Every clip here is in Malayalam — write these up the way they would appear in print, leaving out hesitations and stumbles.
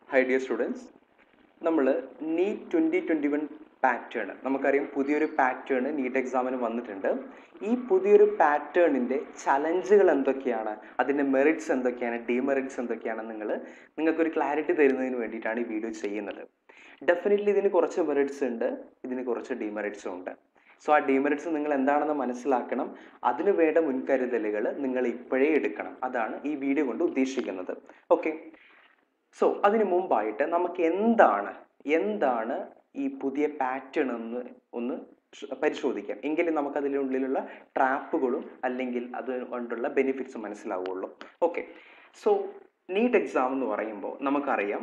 Hi dear students, നമ്മൾ NEET 2021 പാറ്റേൺ നമുക്കറിയാം പുതിയൊരു പാറ്റേൺ നീറ്റ് എക്സാമിന് വന്നിട്ടുണ്ട്. ഈ പുതിയൊരു പാറ്റേണിൻ്റെ ചലഞ്ചുകൾ എന്തൊക്കെയാണ്, അതിൻ്റെ മെറിറ്റ്സ് എന്തൊക്കെയാണ്, ഡിമെറിറ്റ്സ് എന്തൊക്കെയാണ് നിങ്ങൾക്കൊരു ക്ലാരിറ്റി തരുന്നതിന് വേണ്ടിയിട്ടാണ് ഈ വീഡിയോ ചെയ്യുന്നത്. ഡെഫിനറ്റ്ലി ഇതിന് കുറച്ച് മെറിറ്റ്സ് ഉണ്ട്, ഇതിന് കുറച്ച് ഡിമെറിറ്റ്സും ഉണ്ട്. സോ ആ ഡിമെറിറ്റ്സ് നിങ്ങൾ എന്താണെന്ന് മനസ്സിലാക്കണം. അതിനു വേണ്ട മുൻകരുതലുകൾ നിങ്ങൾ ഇപ്പോഴേ എടുക്കണം. അതാണ് ഈ വീഡിയോ കൊണ്ട് ഉദ്ദേശിക്കുന്നത്. ഓക്കെ, സോ അതിനു മുമ്പായിട്ട് നമുക്ക് എന്താണ് ഈ പുതിയ പാറ്റേൺ ഒന്ന് പരിശോധിക്കാം. എങ്കിലും നമുക്ക് അതിനുള്ളിലുള്ള ട്രാപ്പുകളും അല്ലെങ്കിൽ അതുകൊണ്ടുള്ള ബെനിഫിറ്റ്സും മനസ്സിലാവുള്ളൂ. ഓക്കെ, സോ നീറ്റ് എക്സാം എന്ന് പറയുമ്പോൾ നമുക്കറിയാം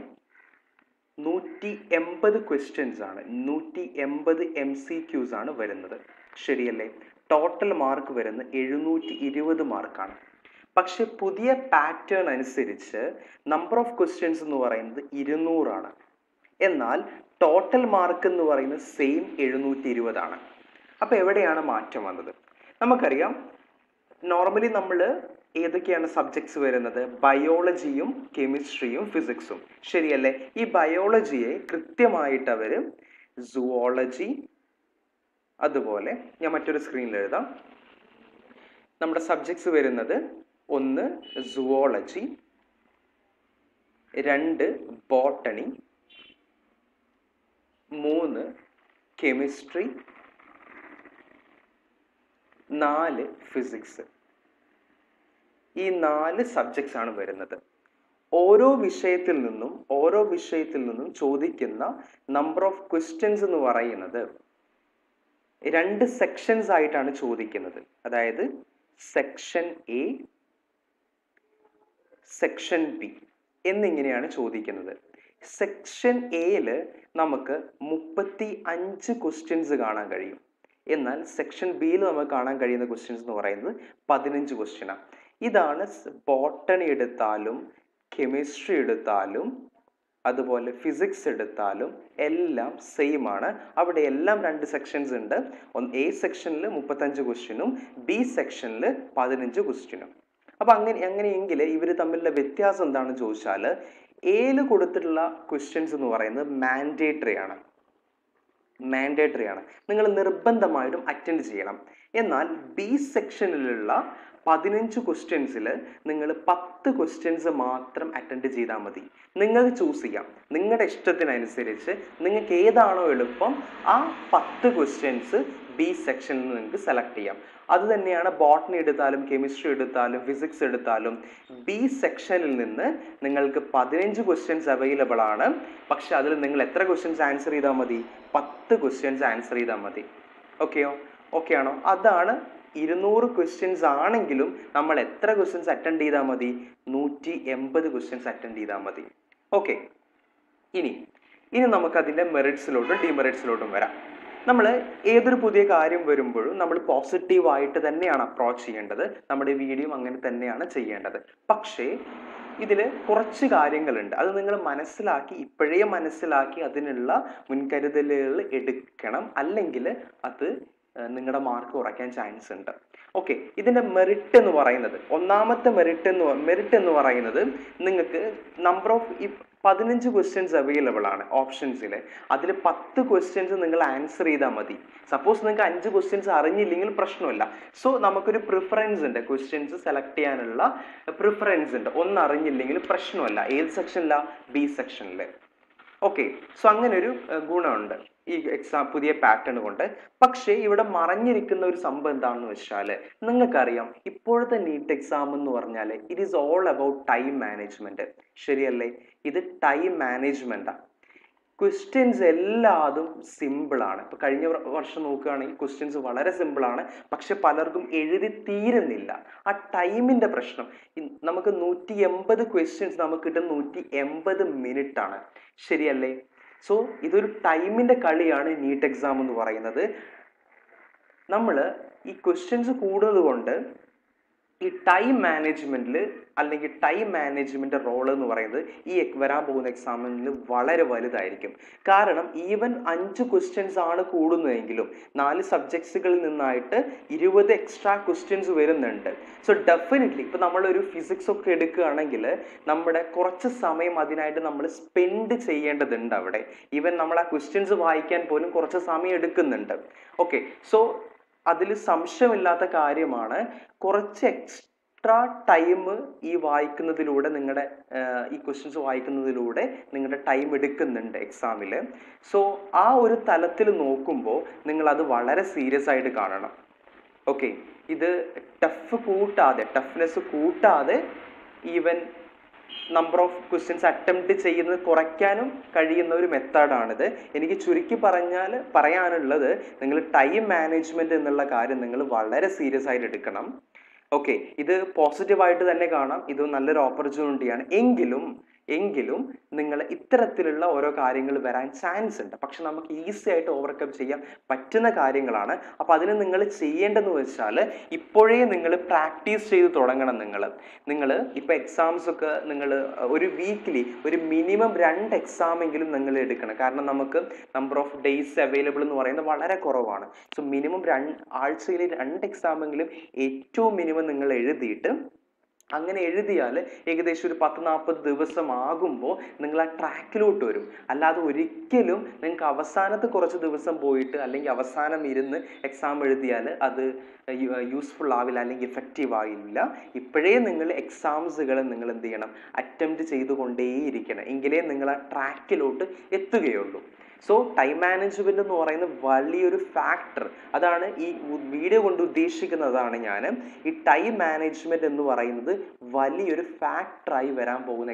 180 ക്വസ്റ്റ്യൻസ് ആണ്, 180 MCQs ആണ് വരുന്നത്. ശരിയല്ലേ? ടോട്ടൽ മാർക്ക് വരുന്നത് 720 മാർക്കാണ്. പക്ഷെ പുതിയ പാറ്റേൺ അനുസരിച്ച് നമ്പർ ഓഫ് ക്വസ്റ്റ്യൻസ് എന്ന് പറയുന്നത് 200 ആണ്. എന്നാൽ ടോട്ടൽ മാർക്ക് എന്ന് പറയുന്നത് സെയിം 720 ആണ്. അപ്പോൾ എവിടെയാണ് മാറ്റം വന്നത്? നമുക്കറിയാം നോർമലി നമ്മൾ ഏതൊക്കെയാണ് സബ്ജക്ട്സ് വരുന്നത്? ബയോളജിയും കെമിസ്ട്രിയും ഫിസിക്സും. ശരിയല്ലേ? ഈ ബയോളജിയെ കൃത്യമായിട്ട് അവർ സുവോളജി, അതുപോലെ ഞാൻ മറ്റൊരു സ്ക്രീനിൽ എഴുതാം. നമ്മുടെ സബ്ജക്ട്സ് വരുന്നത് 1 സുവോളജി, 2 ബോട്ടണി, 3 കെമിസ്ട്രി, 4 ഫിസിക്സ്. ഈ 4 സബ്ജക്ട്സ് ആണ് വരുന്നത്. ഓരോ വിഷയത്തിൽ നിന്നും ചോദിക്കുന്ന നമ്പർ ഓഫ് ക്വസ്റ്റ്യൻസ് എന്ന് പറയുന്നത് 2 സെക്ഷൻസ് ആയിട്ടാണ് ചോദിക്കുന്നത്. അതായത് സെക്ഷൻ എ, സെക്ഷൻ ബി എന്നിങ്ങനെയാണ് ചോദിക്കുന്നത്. സെക്ഷൻ എയിൽ നമുക്ക് 35 ക്വസ്റ്റ്യൻസ് കാണാൻ കഴിയും. എന്നാൽ സെക്ഷൻ ബിയിൽ നമുക്ക് കാണാൻ കഴിയുന്ന ക്വസ്റ്റ്യൻസ് എന്ന് പറയുന്നത് 15 ക്വസ്റ്റ്യനാണ്. ഇതാണ് ബോട്ടണി എടുത്താലും കെമിസ്ട്രി എടുത്താലും അതുപോലെ ഫിസിക്സ് എടുത്താലും എല്ലാം സെയിം ആണ്. അവിടെ എല്ലാം 2 സെക്ഷൻസ് ഉണ്ട്. എ സെക്ഷനിൽ 35 ക്വസ്റ്റ്യനും ബി സെക്ഷനിൽ 15 ക്വസ്റ്റ്യനും. അപ്പം അങ്ങനെയെങ്കിൽ ഇവർ തമ്മിലുള്ള വ്യത്യാസം എന്താണെന്ന് ചോദിച്ചാൽ, എയിൽ കൊടുത്തിട്ടുള്ള ക്വസ്റ്റ്യൻസ് എന്ന് പറയുന്നത് മാൻഡേറ്ററി ആണ്. നിങ്ങൾ നിർബന്ധമായിട്ടും അറ്റൻഡ് ചെയ്യണം. എന്നാൽ ബി സെക്ഷനിലുള്ള 15 ക്വസ്റ്റ്യൻസിൽ നിങ്ങൾ 10 ക്വസ്റ്റ്യൻസ് മാത്രം അറ്റൻഡ് ചെയ്താൽ മതി. നിങ്ങൾക്ക് ചൂസ് ചെയ്യാം. നിങ്ങളുടെ ഇഷ്ടത്തിനനുസരിച്ച് നിങ്ങൾക്ക് ഏതാണോ എളുപ്പം ആ 10 ക്വസ്റ്റ്യൻസ് ബി സെക്ഷനിൽ നിന്ന് നിങ്ങൾക്ക് സെലക്ട് ചെയ്യാം. അത് തന്നെയാണ് ബോട്ടണി എടുത്താലും കെമിസ്ട്രി എടുത്താലും ഫിസിക്സ് എടുത്താലും ബി സെക്ഷനിൽ നിന്ന് നിങ്ങൾക്ക് 15 ക്വസ്റ്റ്യൻസ് അവൈലബിൾ ആണ്. പക്ഷെ അതിൽ നിങ്ങൾ എത്ര ക്വസ്റ്റ്യൻസ് ആൻസർ ചെയ്താൽ മതി? 10 ക്വസ്റ്റ്യൻസ് ആൻസർ ചെയ്താൽ മതി. ഓക്കെ ആണോ? അതാണ് 200 ക്വസ്റ്റ്യൻസ് ആണെങ്കിലും നമ്മൾ എത്ര ക്വസ്റ്റ്യൻസ് അറ്റൻഡ് ചെയ്താൽ മതി? 180 ക്വസ്റ്റ്യൻസ് അറ്റൻഡ് ചെയ്താൽ മതി. ഓക്കെ, ഇനി നമുക്കതിൻ്റെ മെറിറ്റ്സിലോട്ടും ഡിമെറിറ്റ്സിലോട്ടും വരാം. നമ്മൾ ഏതൊരു പുതിയ കാര്യം വരുമ്പോഴും നമ്മൾ പോസിറ്റീവായിട്ട് തന്നെയാണ് അപ്രോച്ച് ചെയ്യേണ്ടത്. നമ്മുടെ വീഡിയോ അങ്ങനെ തന്നെയാണ് ചെയ്യേണ്ടത്. പക്ഷേ ഇതിൽ കുറച്ച് കാര്യങ്ങളുണ്ട്. അത് നിങ്ങൾ ഇപ്പോഴേ മനസ്സിലാക്കി അതിനുള്ള മുൻകരുതലുകൾ എടുക്കണം. അല്ലെങ്കിൽ അത് നിങ്ങളുടെ മാർക്ക് കുറയ്ക്കാൻ ചാൻസ് ഉണ്ട്. ഓക്കെ, ഇതിൻ്റെ മെറിറ്റ് എന്ന് പറയുന്നത്, ഒന്നാമത്തെ മെറിറ്റ് എന്ന് പറയുന്നത് നിങ്ങൾക്ക് നമ്പർ ഓഫ് 15 ക്വസ്റ്റ്യൻസ് അവൈലബിൾ ആണ് ഓപ്ഷൻസിൽ. അതിൽ 10 ക്വസ്റ്റ്യൻസ് നിങ്ങൾ ആൻസർ ചെയ്താൽ മതി. സപ്പോസ് നിങ്ങൾക്ക് 5 ക്വസ്റ്റ്യൻസ് അറിഞ്ഞില്ലെങ്കിൽ പ്രശ്നമില്ല. സോ നമുക്കൊരു പ്രിഫറൻസ് ഉണ്ട്, ക്വസ്റ്റ്യൻസ് സെലക്ട് ചെയ്യാനുള്ള പ്രിഫറൻസ് ഉണ്ട്. ഒന്ന് അറിഞ്ഞില്ലെങ്കിൽ പ്രശ്നമല്ല. ഏത് സെക്ഷനിലാണ്? ബി സെക്ഷനിൽ. ഓക്കെ, സോ അങ്ങനെ ഒരു ഗുണമുണ്ട് ഈ പുതിയ പാറ്റേൺ കൊണ്ട്. പക്ഷേ ഇവിടെ മറഞ്ഞിരിക്കുന്ന ഒരു സംഭവം എന്താണെന്ന് വെച്ചാൽ, നിങ്ങൾക്കറിയാം ഇപ്പോഴത്തെ നീറ്റ് എക്സാം എന്ന് പറഞ്ഞാൽ it is all about time management. ശരിയല്ലേ? ഇത് ടൈം മാനേജ്മെന്റാണ്. ക്വസ്റ്റ്യൻസ് എല്ലാതും സിമ്പിളാണ്. ഇപ്പൊ കഴിഞ്ഞ വർഷം നോക്കുകയാണെങ്കിൽ ക്വസ്റ്റ്യൻസ് വളരെ സിമ്പിളാണ്, പക്ഷെ പലർക്കും എഴുതി തീരുന്നില്ല. ആ ടൈമിന്റെ പ്രശ്നം. നമുക്ക് 180 ക്വസ്റ്റ്യൻസ് നമുക്ക് കിട്ടുന്ന 180 മിനിറ്റ് ആണ്. ശരിയല്ലേ? സോ ഇതൊരു ടൈമിന്റെ കളിയാണ് നീറ്റ് എക്സാം എന്ന് പറയുന്നത്. നമ്മൾ ഈ ക്വസ്റ്റ്യൻസ് കൂടുന്നത് കൊണ്ട് ഈ ടൈം മാനേജ്മെന്റിൽ അല്ലെങ്കിൽ ടൈം മാനേജ്മെന്റ് റോൾ എന്ന് പറയുന്നത് ഈ വരാൻ പോകുന്ന എക്സാമിന് വളരെ വലുതായിരിക്കും. കാരണം ഈവൻ 5 ക്വസ്റ്റ്യൻസ് ആണ് കൂടുന്നതെങ്കിലും 4 സബ്ജക്ട്സുകളിൽ നിന്നായിട്ട് 20 എക്സ്ട്രാ ക്വസ്റ്റ്യൻസ് വരുന്നുണ്ട്. സോ ഡെഫിനറ്റ്ലി ഇപ്പൊ നമ്മളൊരു ഫിസിക്സ് ഒക്കെ എടുക്കുകയാണെങ്കിൽ നമ്മുടെ കുറച്ച് സമയം അതിനായിട്ട് നമ്മൾ സ്പെൻഡ് ചെയ്യേണ്ടതുണ്ട് അവിടെ. ഈവൻ നമ്മൾ ആ ക്വസ്റ്റ്യൻസ് വായിക്കാൻ പോലും കുറച്ച് സമയം എടുക്കുന്നുണ്ട്. ഓക്കെ, സോ അതിൽ സംശയമില്ലാത്ത കാര്യമാണ് കുറച്ച് എക്സ്ട്രാ ടൈം ഈ വായിക്കുന്നതിലൂടെ നിങ്ങളുടെ ഈ ക്വസ്റ്റ്യൻസ് വായിക്കുന്നതിലൂടെ നിങ്ങളുടെ ടൈം എടുക്കുന്നുണ്ട് എക്സാമിൽ. സോ ആ ഒരു തലത്തിൽ നോക്കുമ്പോൾ നിങ്ങൾ അത് വളരെ സീരിയസ് ആയിട്ട് കാണണം. ഓക്കെ, ഇത് ടഫ്നെസ് കൂട്ടാതെ even number of questions attempt ചെയ്യുന്നത് കുറയ്ക്കാനും കഴിയുന്ന ഒരു മെത്തേഡാണിത്. എനിക്ക് ചുരുക്കി പറയാനുള്ളത് നിങ്ങൾ ടൈം മാനേജ്മെന്റ് എന്നുള്ള കാര്യം നിങ്ങൾ വളരെ സീരിയസ് ആയിട്ട് എടുക്കണം. ഓക്കെ, ഇത് പോസിറ്റീവായിട്ട് തന്നെ കാണാം, ഇത് നല്ലൊരു ഓപ്പർച്യൂണിറ്റിയാണ്. എങ്കിലും നിങ്ങൾ ഇത്തരത്തിലുള്ള ഓരോ കാര്യങ്ങൾ വരാൻ ചാൻസ് ഉണ്ട്. പക്ഷെ നമുക്ക് ഈസി ആയിട്ട് ഓവർകം ചെയ്യാൻ പറ്റുന്ന കാര്യങ്ങളാണ്. അപ്പം അതിന് നിങ്ങൾ ചെയ്യേണ്ടതെന്ന് വെച്ചാൽ ഇപ്പോഴേ നിങ്ങൾ പ്രാക്ടീസ് ചെയ്ത് തുടങ്ങണം. നിങ്ങൾ ഇപ്പം എക്സാംസ് ഒക്കെ നിങ്ങൾ ഒരു വീക്കിലി ഒരു മിനിമം 2 എക്സാമെങ്കിലും നിങ്ങൾ എടുക്കണം. കാരണം നമുക്ക് നമ്പർ ഓഫ് ഡേയ്സ് അവൈലബിൾ എന്ന് പറയുന്നത് വളരെ കുറവാണ്. സോ മിനിമം ആഴ്ചയിൽ 2 എക്സാമെങ്കിലും ഏറ്റവും മിനിമം നിങ്ങൾ എഴുതിയിട്ട്, അങ്ങനെ എഴുതിയാൽ ഏകദേശം ഒരു 10-40 ദിവസം ആകുമ്പോൾ നിങ്ങൾ ആ ട്രാക്കിലോട്ട് വരും. അല്ലാതെ ഒരിക്കലും നിങ്ങൾക്ക് അവസാനത്തെ കുറച്ച് ദിവസം പോയിട്ട് അല്ലെങ്കിൽ അവസാനം ഇരുന്ന് എക്സാം എഴുതിയാൽ അത് യൂസ്ഫുൾ ആവില്ല അല്ലെങ്കിൽ ഇഫക്റ്റീവ് ആവില്ല. ഇപ്പോഴേ നിങ്ങൾ എക്സാംസുകൾ നിങ്ങൾ എന്ത് ചെയ്യണം, അറ്റംപ്റ്റ് ചെയ്തുകൊണ്ടേയിരിക്കണം. എങ്കിലേ നിങ്ങൾ ആ ട്രാക്കിലോട്ട് എത്തുകയുള്ളൂ. സോ ടൈം മാനേജ്മെന്റ് എന്ന് പറയുന്നത് വലിയൊരു ഫാക്ടർ. അതാണ് ഈ വീഡിയോ കൊണ്ട് ഉദ്ദേശിക്കുന്നതാണ് ഞാൻ. ഈ ടൈം മാനേജ്മെന്റ് എന്ന് പറയുന്നത് വലിയൊരു ഫാക്ടറായി വരാൻ പോകുന്ന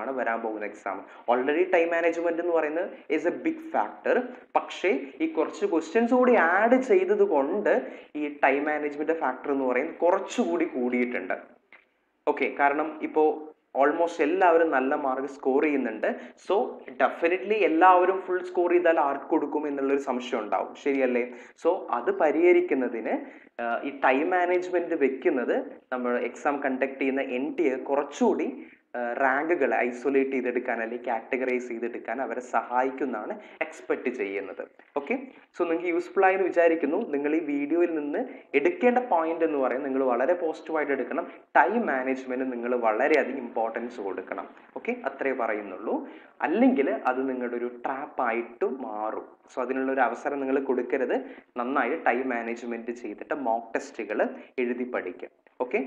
എക്സാം. ഓൾറെഡി ടൈം മാനേജ്മെന്റ് എന്ന് പറയുന്നത് ഈസ് എ ബിഗ് ഫാക്ടർ. പക്ഷേ ഈ കുറച്ച് ക്വസ്റ്റ്യൻസ് കൂടി ആഡ് ചെയ്തത് കൊണ്ട് ഈ ടൈം മാനേജ്മെന്റ് ഫാക്ടർ എന്ന് പറയുന്നത് കുറച്ചുകൂടി കൂടിയിട്ടുണ്ട്. ഓക്കെ, കാരണം ഇപ്പോൾ ഓൾമോസ്റ്റ് എല്ലാവരും നല്ല മാർക്ക് സ്കോർ ചെയ്യുന്നുണ്ട്. സോ ഡെഫിനറ്റ്ലി എല്ലാവരും ഫുൾ സ്കോർ ചെയ്താൽ ആർക്ക് കൊടുക്കും എന്നുള്ളൊരു സംശയം ഉണ്ടാവും, ശരിയല്ലേ? സോ അത് പരിഹരിക്കുന്നതിന് ഈ ടൈം മാനേജ്മെന്റ് വെക്കുന്നത് നമ്മൾ എക്സാം കണ്ടക്ട് ചെയ്യുന്ന NTA കുറച്ചുകൂടി റാങ്കുകളെ ഐസൊലേറ്റ് ചെയ്തെടുക്കാൻ അല്ലെങ്കിൽ കാറ്റഗറൈസ് ചെയ്തെടുക്കാൻ അവരെ സഹായിക്കുന്നതാണ് എക്സ്പെക്ട് ചെയ്യുന്നത്. ഓക്കെ, സോ നിങ്ങൾക്ക് യൂസ്ഫുൾ ആയെന്ന് വിചാരിക്കുന്നു. നിങ്ങൾ ഈ വീഡിയോയിൽ നിന്ന് എടുക്കേണ്ട പോയിന്റ് എന്ന് പറയുന്നത് നിങ്ങൾ വളരെ പോസിറ്റീവായിട്ട് എടുക്കണം. ടൈം മാനേജ്മെന്റ് നിങ്ങൾ വളരെയധികം ഇമ്പോർട്ടൻസ് കൊടുക്കണം. ഓക്കെ, അത്രേ പറയുന്നുള്ളൂ. അല്ലെങ്കിൽ അത് നിങ്ങളുടെ ഒരു ട്രാപ്പായിട്ട് മാറും. സോ അതിനുള്ളൊരു അവസരം നിങ്ങൾ കൊടുക്കരുത്. നന്നായിട്ട് ടൈം മാനേജ്മെന്റ് ചെയ്തിട്ട് മോക്ക് ടെസ്റ്റുകൾ എഴുതി പഠിക്കുക. ഓക്കെ,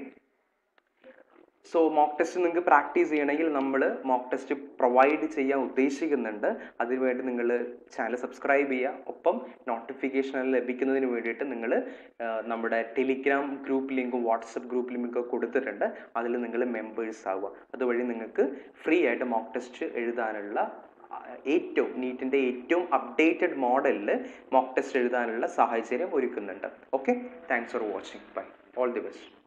സോ മോക്ക് ടെസ്റ്റ് നിങ്ങൾക്ക് പ്രാക്ടീസ് ചെയ്യണമെങ്കിൽ നമ്മൾ മോക്ക് ടെസ്റ്റ് പ്രൊവൈഡ് ചെയ്യാൻ ഉദ്ദേശിക്കുന്നുണ്ട്. അതിനുവേണ്ടി നിങ്ങൾ ചാനൽ സബ്സ്ക്രൈബ് ചെയ്യുക. ഒപ്പം നോട്ടിഫിക്കേഷൻ ലഭിക്കുന്നതിന് വേണ്ടിയിട്ട് നിങ്ങൾ നമ്മുടെ ടെലിഗ്രാം ഗ്രൂപ്പ് ലിങ്കും വാട്സപ്പ് ഗ്രൂപ്പ് ലിങ്കും കൊടുത്തിട്ടുണ്ട്. അതിൽ നിങ്ങൾ മെമ്പേഴ്സ് ആവുക. അതുവഴി നിങ്ങൾക്ക് ഫ്രീ ആയിട്ട് മോക്ക് ടെസ്റ്റ് എഴുതാനുള്ള നീറ്റിൻ്റെ ഏറ്റവും അപ്ഡേറ്റഡ് മോഡലിൽ മോക്ക് ടെസ്റ്റ് എഴുതാനുള്ള സാഹചര്യം ഒരുക്കുന്നുണ്ട്. Okay, thanks for watching. Bye, all the best.